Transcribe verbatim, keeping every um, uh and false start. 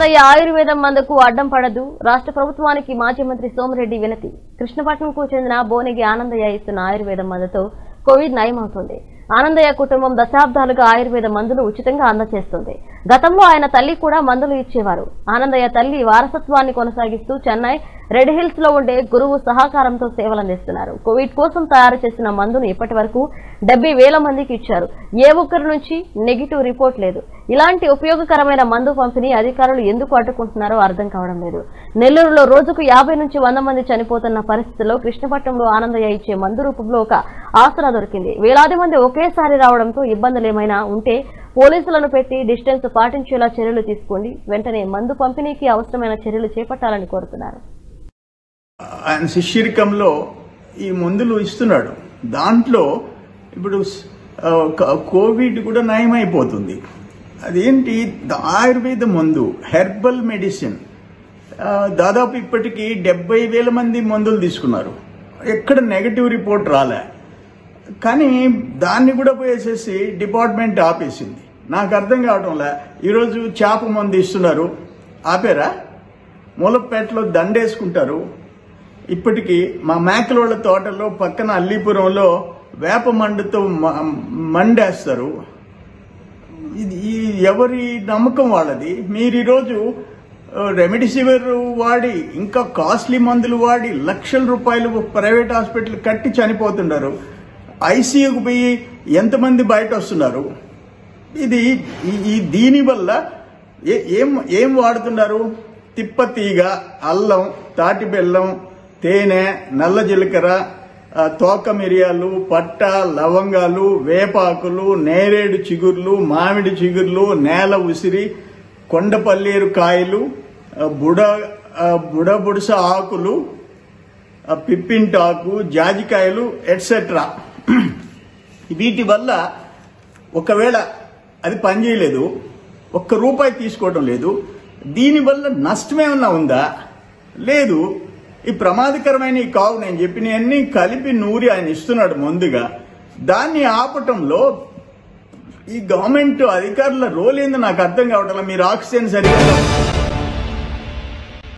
ఆనందయ్య ఆయుర్వేదం మందుకు అడ్డం పడదు. రాష్ట్ర ప్రభుత్వానికి మాజీ మంత్రి సోమిరెడ్డి వినతి. కృష్ణపట్నంకు చెందిన బోనిగి ఆనందయ్య ఇస్తున్న ఆయుర్వేదం మందుతో కోవిడ్ నయమవుతుంది. ఆనందయ్య కుటుంబం దశాబ్దాలుగా ఆయుర్వేద మందులు ఉచితంగా అందజేస్తుంది. గతంలో ఆయన తల్లి కూడా మందులు ఇచ్చేవారు. ఆనందయ్య తల్లి వారసత్వాన్ని కొనసాగిస్తూ చెన్నై రెడ్ హిల్స్ లో ఉండే గురువు సహకారంతో సేవలందిస్తున్నారు. కోవిడ్ కోసం తయారు చేసిన మందును ఇప్పటి వరకు డెబ్బై వేల మందికి ఇచ్చారు. ఏ ఒక్కరి నుంచి నెగిటివ్ రిపోర్ట్ లేదు. ఇలాంటి ఉపయోగకరమైన మందు పంపిణీ అధికారులు ఎందుకు అడ్డుకుంటున్నారో అర్థం కావడం లేదు. నెల్లూరులో రోజుకు యాభై నుంచి వంద మంది చనిపోతున్న పరిస్థితుల్లో కృష్ణపట్నంలో ఆనందయ్య ఇచ్చే మందు రూపంలో ఒక ఆసరా దొరికింది. వేలాది మంది ఒకేసారి రావడంతో ఇబ్బందులు ఏమైనా ఉంటే పోలీసులను పెట్టి డిస్టెన్స్ పాటించేలా చర్యలు తీసుకోండి. వెంటనే మందు పంపిణీకి అవసరమైన చర్యలు చేపట్టాలని కోరుతున్నారు. ఆయన శిష్యరికంలో ఈ మందులు ఇస్తున్నాడు. దాంట్లో ఇప్పుడు కోవిడ్ కూడా నయమైపోతుంది. అదేంటి ఆయుర్వేద మందు, హెర్బల్ మెడిసిన్. దాదాపు ఇప్పటికీ డెబ్బై వేల మంది మందులు తీసుకున్నారు. ఎక్కడ నెగటివ్ రిపోర్ట్ రాలే. కానీ దాన్ని కూడా పోయేసేసి డిపార్ట్మెంట్ ఆపేసింది. నాకు అర్థం కావడంలే. ఈరోజు చేప మందు ఇస్తున్నారు, ఆపేరా? మూలపేటలో దండేసుకుంటారు. ఇప్పటికీ మా మేకలోళ్ళ తోటలో పక్కన అల్లీపురంలో వేప మండుతో మండేస్తారు. ఇది ఎవరి నమ్మకం వాళ్ళది. మీరు ఈరోజు రెమిడిసివిర్ వాడి ఇంకా కాస్ట్లీ మందులు వాడి లక్షల రూపాయలు ప్రైవేట్ హాస్పిటల్ కట్టి చనిపోతున్నారు. ఐసీయూకి పోయి ఎంతమంది బయట వస్తున్నారు. ఇది ఈ దీనివల్ల ఏం ఏం వాడుతున్నారు? తిప్పతీగ, అల్లం, తాటి బెల్లం, తేనె, నల్ల జీలకర్ర, తోక మిరియాలు, పట్ట, లవంగాలు, వేపాకులు, నేరేడు చిగుర్లు, మామిడి చిగుర్లు, నేల ఉసిరి, కొండపల్లేరు కాయలు, బుడ బుడబుడుస ఆకులు, పిప్పింటాకు, జాజికాయలు ఎట్సెట్రా. వీటి వల్ల ఒకవేళ అది పనిచేయలేదు, ఒక్క రూపాయి తీసుకోవడం లేదు. దీనివల్ల నష్టమేమన్నా ఉందా? లేదు. ఈ ప్రమాదకరమైన ఈ కావు నేను చెప్పినవన్నీ కలిపి నూరి ఆయన ఇస్తున్నాడు ముందుగా. దాన్ని ఆపటంలో ఈ గవర్నమెంట్ అధికారుల రోల్ ఏందో నాకు అర్థం కావట్లేదు. మీరు ఆక్సిజన్ సరిగ్గా